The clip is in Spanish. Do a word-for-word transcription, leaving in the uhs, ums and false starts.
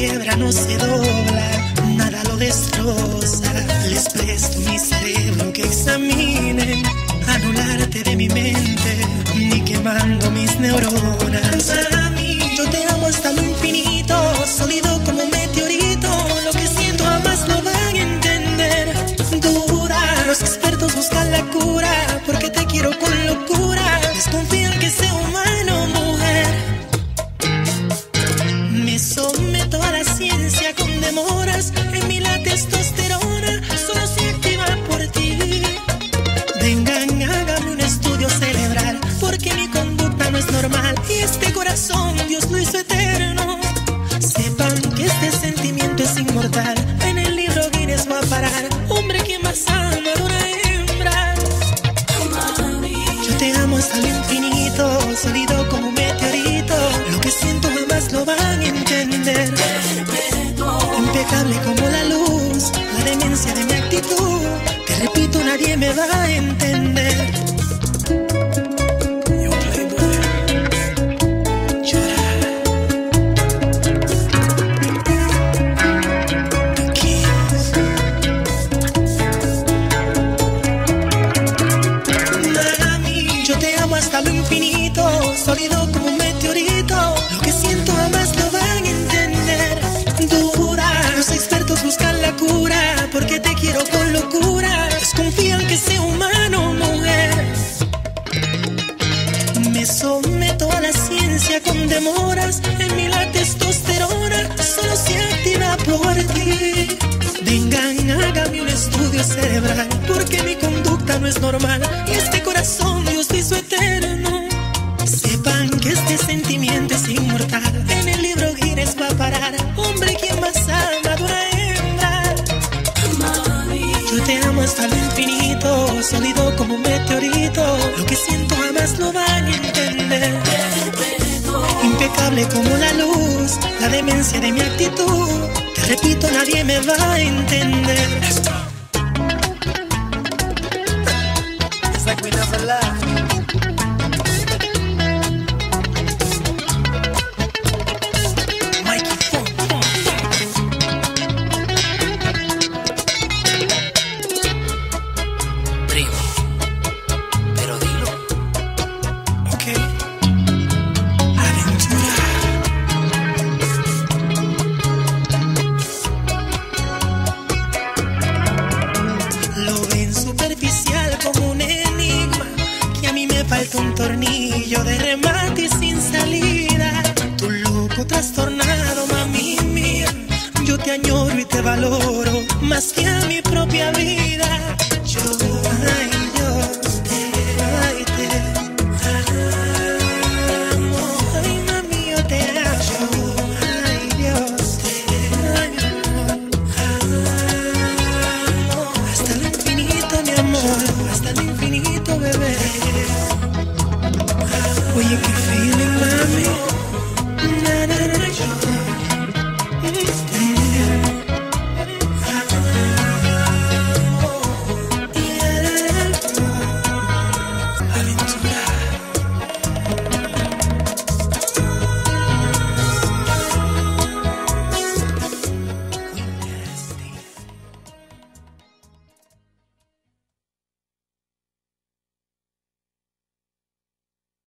quiebra, no se dobla, nada lo destroza. Les presto mi cerebro que examinen, anularte de mi mente, ni quemando mis neuronas. Para mí, yo te amo hasta lo infinito, sólido como un meteorito. Lo que siento jamás lo van a entender. Dura, los expertos buscan la cura, porque te quiero con locura. Desconfían que sea humano, mujer. Me someto a la ciencia con demoras. En mí la testosterona solo se activa por ti. Vengan, hágame un estudio cerebral, porque mi conducta no es normal. Y este corazón Dios lo hizo eterno. Sepan que este sentimiento es inmortal. En el libro Guinness va a parar. Hombre que más ama a una hembra. Yo te amo hasta lo infinito, sólido como un meteorito. Lo que siento jamás lo van a entender. Impecable como la luz, la demencia de mi actitud. Te repito, nadie me va a entender. Yo playboy, llora. The Keys. Mami, yo te amo hasta lo infinito, sólido como un meteorito. Lo que siento jamás lo van a entender. Dura, los expertos buscan la cura, porque te quiero con locura. Desconfían que sea humano, mujer. Me someto a la ciencia con demoras. En mí la testosterona solo se activa por ti. Vengan, hágame un estudio cerebral, porque mi conducta no es normal. Y este corazón Dios lo hizo eterno. Sepan que este sentimiento es inmortal. En el libro Guinness va a parar. Hombre, ¿quién más ama de una hembra? Yo te amo hasta lo infinito, sólido como un meteorito. Lo que siento jamás lo van a entender. Impecable como la luz, la demencia de mi actitud. Te repito, nadie me va a entender. It's like we never left. Falta un tornillo de remate y sin salida. Tu loco trastornado, mami mía. Yo te añoro y te valoro más que a mi propia vida. Yo, ay Dios, te, ay, te amo. Ay mami, yo te amo. Ay Dios, te amo. Hasta lo infinito, mi amor. Hasta lo infinito, bebé. Oye, qué feeling, mami.